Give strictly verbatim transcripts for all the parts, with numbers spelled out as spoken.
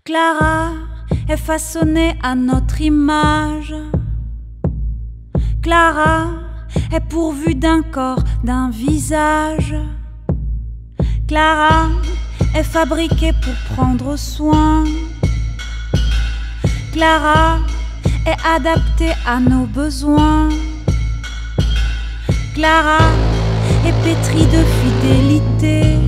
Clara est façonnée à notre image. Clara est pourvue d'un corps, d'un visage. Clara est fabriquée pour prendre soin. Clara est adaptée à nos besoins. Clara est pétrie de fidélité.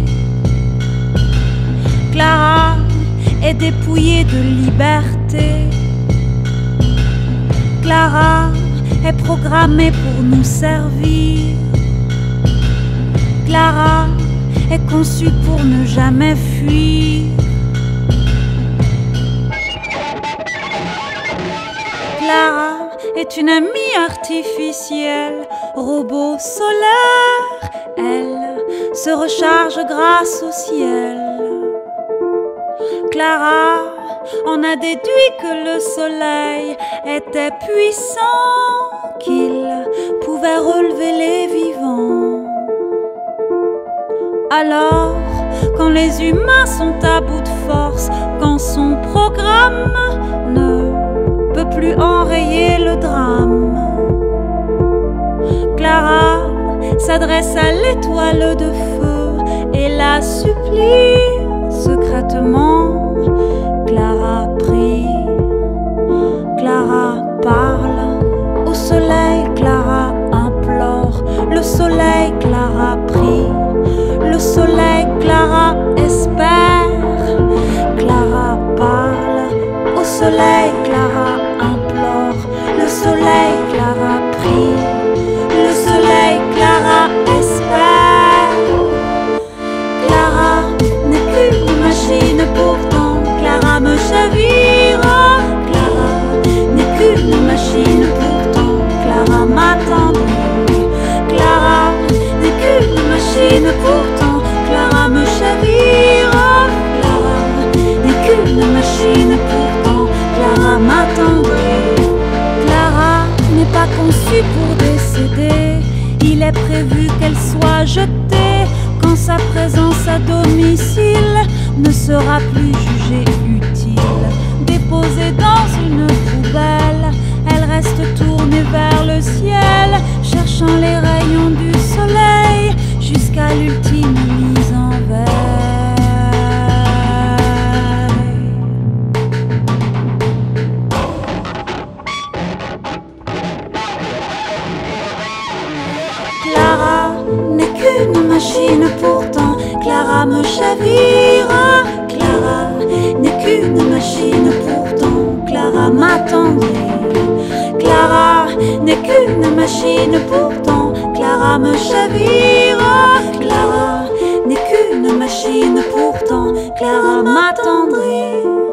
Clara est dépouillée de liberté. Clara est programmée pour nous servir. Clara est conçue pour ne jamais fuir. Clara est une amie artificielle, robot solaire. Elle se recharge grâce au ciel. Clara en a déduit que le soleil était puissant, qu'il pouvait relever les vivants. Alors, quand les humains sont à bout de force, quand son programme ne peut plus enrayer le drame, Clara s'adresse à l'étoile de feu et la supplie secrètement. Clara prie, Clara parle au soleil, Clara implore le soleil, Clara prie, le soleil, Clara espère. Clara parle au soleil, Clara implore le soleil, Clara prie, le soleil, Clara espère. Clara n'est qu'une machine pourtant, Clara me chavire. Clara n'est qu'une machine pourtant, Clara m'attendrit. Clara n'est qu'une machine pourtant, Clara me chavire. Clara n'est qu'une machine pourtant, Clara m'attendrit. Clara n'est pas conçue pour décéder, il est prévu qu'elle soit jetée quand sa présence à domicile ne sera plus jugée utile. Déposée dans une poubelle, elle reste tournée vers le ciel, cherchant les rayons du soleil jusqu'à l'ultime mise en veille. Clara n'est qu'une machine pourtant, Clara me chavire. Clara n'est qu'une machine pourtant, Clara m'attendrit. Clara n'est qu'une machine pourtant, Clara me chavire. Clara n'est qu'une machine pourtant, Clara m'attendrit.